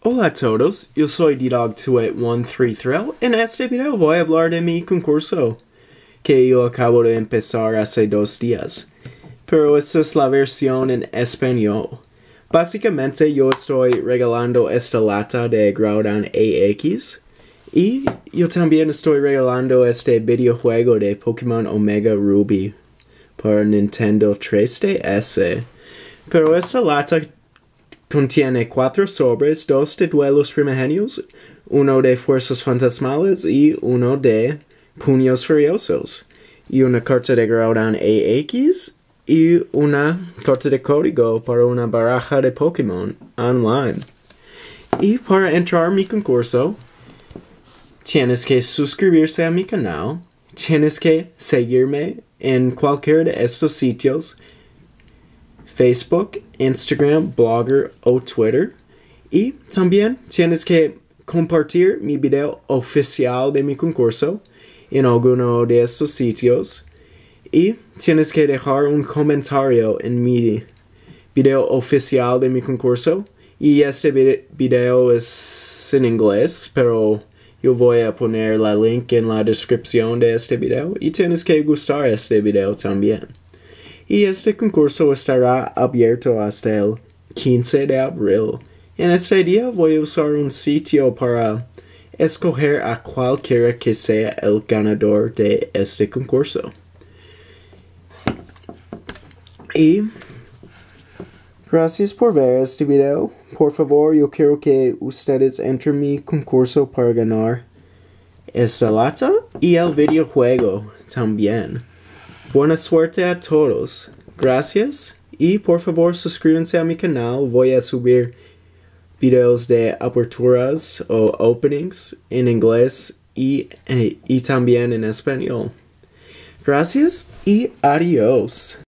Hola a todos, yo soy DDog28133 en este video voy a hablar de mi concurso que yo acabo de empezar hace 2 días, pero esta es la versión en español. Básicamente yo estoy regalando esta lata de Groudon AX y yo también estoy regalando este videojuego de Pokémon Omega Rubí para Nintendo 3DS, pero esta lata contiene 4 sobres, 2 de duelos primigenios, 1 de fuerzas fantasmales y 1 de puños furiosos, y una carta de Groudon AX y una carta de código para una baraja de Pokémon online. Y para entrar a mi concurso, tienes que suscribirse a mi canal, tienes que seguirme en cualquiera de estos sitios: Facebook, Instagram, Blogger o Twitter. Y también tienes que compartir mi video oficial de mi concurso en alguno de estos sitios. Y tienes que dejar un comentario en mi video oficial de mi concurso. Y este video es en inglés, pero yo voy a poner la link en la descripción de este video. Y tienes que gustar este video también. Y este concurso estará abierto hasta el 15 de abril. En este día voy a usar un sitio para escoger a cualquiera que sea el ganador de este concurso. Y gracias por ver este video. Por favor, yo quiero que ustedes entren mi concurso para ganar esta lata y el videojuego también. Buena suerte a todos. Gracias. Y por favor suscríbanse a mi canal. Voy a subir videos de aperturas o openings en inglés y también en español. Gracias y adiós.